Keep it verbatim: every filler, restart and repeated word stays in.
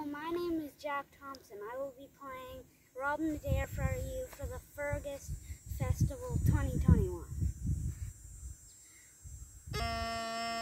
Hello, my name is Jack Thomson. I will be playing Robin Adair for you for the Fergus Festival twenty twenty-one.